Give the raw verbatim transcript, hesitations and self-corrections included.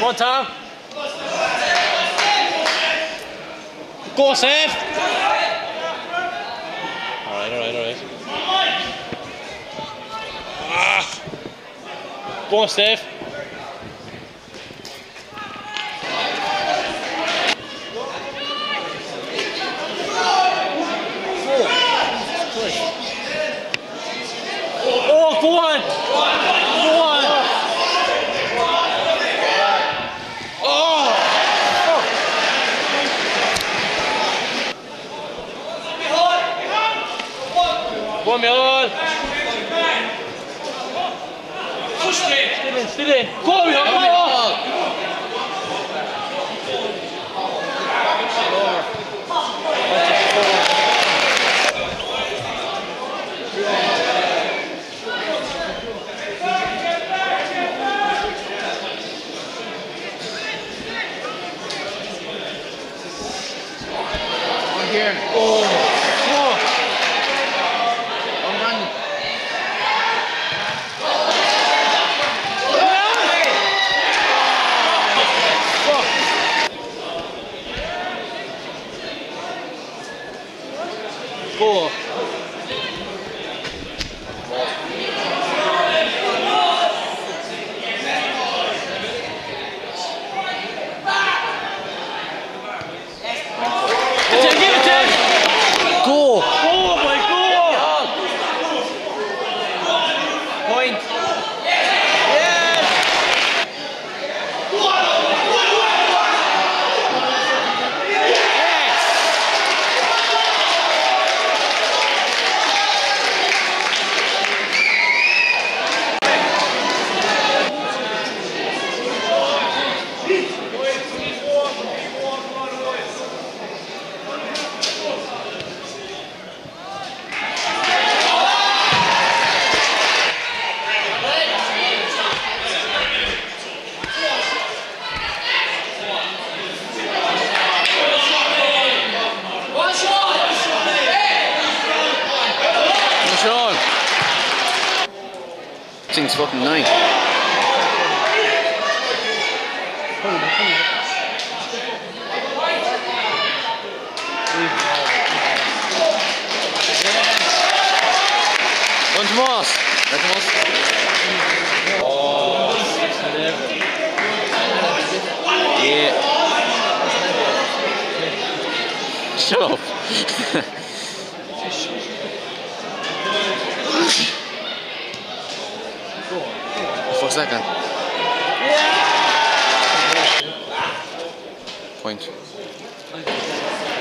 Come on, Tom. Go, save. All right, all right, all right. Ah. Go on, Steve. Oh, go on. Go on. Oh. Go on, Milan. Push me. Still in, still in. Go, Milan. Go. Here. Oh. Oh. I'm running. Go. Thing's fucking nine. One to Moss. That's Moss. Oh, yeah. Shut up. For a second. Point.